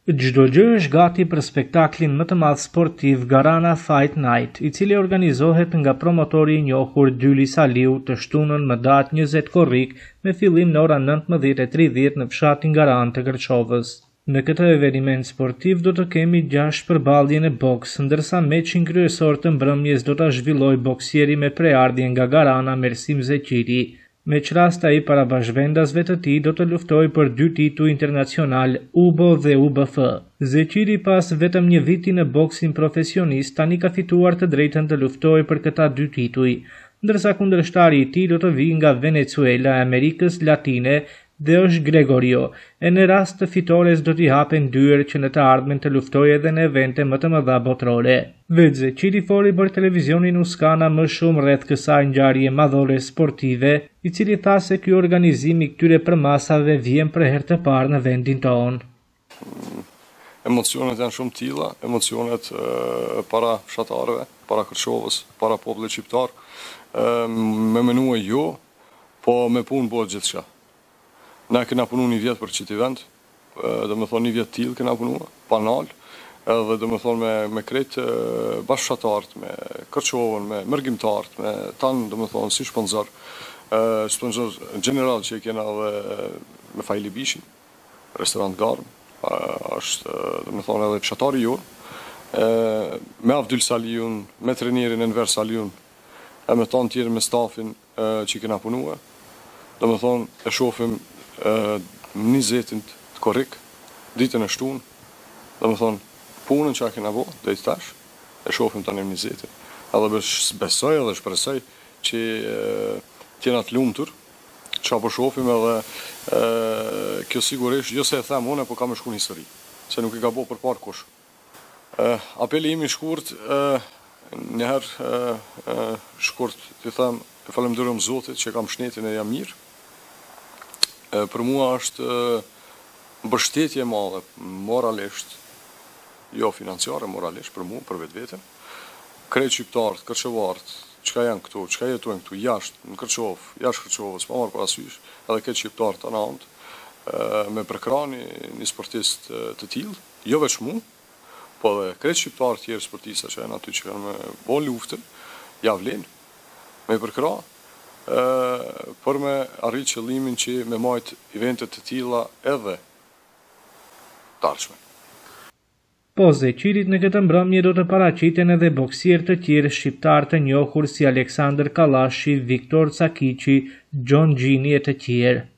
Çdo gjë është gati për spektaklin më të madh sportiv Garana Fight Night, i cili organizohet nga promotori i njohur Dyli Saliu të shtunën më datë 20 korrik me fillim në ora 19:30 në fshatin Garan të Kërçovës. Në këtë eveniment sportiv do të kemi 6 përballje në boks, ndërsa meçin kryesor të mbrëmjes do ta zhvillojë boksieri me preardhje nga Garana Mersim Zeqiri. Me qrasta i parabashkëvendasve të tij do të luftoj për 2 tituj internacional UBO dhe UBF. Zeqiri pas vetëm një viti në boksin profesionist tani ka fituar të drejtën të luftojë për këta 2 tituj, ndërsa kundërshtari i tij do të vijë nga Venezuela e Amerikës Latine dhe është Gregorio, e në rast të fitores do t'i hapen dyer që në të ardhmen të luftojë edhe në evente më të mëdha botërore. Vetë Zeqiri foli për televizionin Uskana më shumë rreth kësaj ngjarje madhore sportive, i cili tha se ky organizim i këtyre përmasave vjen për herë të parë në vendin tonë. Emocionet janë shumë tilla, emocionet para fshatarëve, para Kërçovës, para popullit shqiptar. Me menua jo, po me punë bëhet gjithçka. Na kena punu një vjetë për qiti vend, dhe me thonë një vjetë tilë kena punu, panal, edhe dhe me thonë me kretë bashkëtartë, me Kërçovën, me mërgjimtartë, me tanë dhe me thonë si shpënzor general që i kena dhe me Fajli Bishin, restorant Garm, është dhe me thonë edhe fshatari jonë, me Avdyl Saliun, me trenierin Enver Saliun, e me tanë tjerë me stafin që i kena punu, dhe me thonë e shofim 20 të korrik, ditën e shtunë, dhe me thonë, punën që a kena bo, dhe i tash, e shofim tani 20. Edhe besoj edhe shpresoj që tjena të lumëtur, që apo shofim edhe kjo sigurisht, jo se e them une, po ka me shku një histori, se nuk i ka bo për parë kush. Apeli imi shkurt, njëherë shkurt, të them, e falemderojm Zotit që kam shnetin e jam mirë. Për mua është mbështetje e madhe, moralisht, jo financiare, moralisht, për mua, për vetë vetën. Krejt shqiptarët, kërçovarët, çka janë këtu, çka jetojnë këtu, jashtë, në Kërçovë, jashtë Kërçovës, pa marrë parasysh, edhe këtë shqiptarët të anët, me përkrani një sportist të tillë, jo veç mua, po dhe krejt shqiptarët tjerë sportista që janë aty që kanë me bo luftën, ja vlen, me përkra, për me arrit qëllimin që me majt eventet të tilla edhe t'ardhshme. Po Zeqirit në këtë mbrëmje do të paraqiten edhe boksier të tjerë shqiptar të njohur si Aleksandër Kallashi, Viktor Cakiqi, John Gjini e të tjerë.